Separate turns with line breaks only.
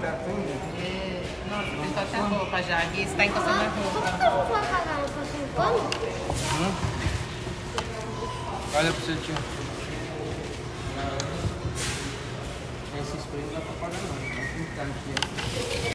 perto ainda.
É. Nossa, pintou até a roupa já. Aqui você tá encostando na roupa.
Por que eu não vou apagar? Eu faço um pano?
Olha pra você, tio. Esse spray não dá pra apagar não. Vai pintar aqui, ó.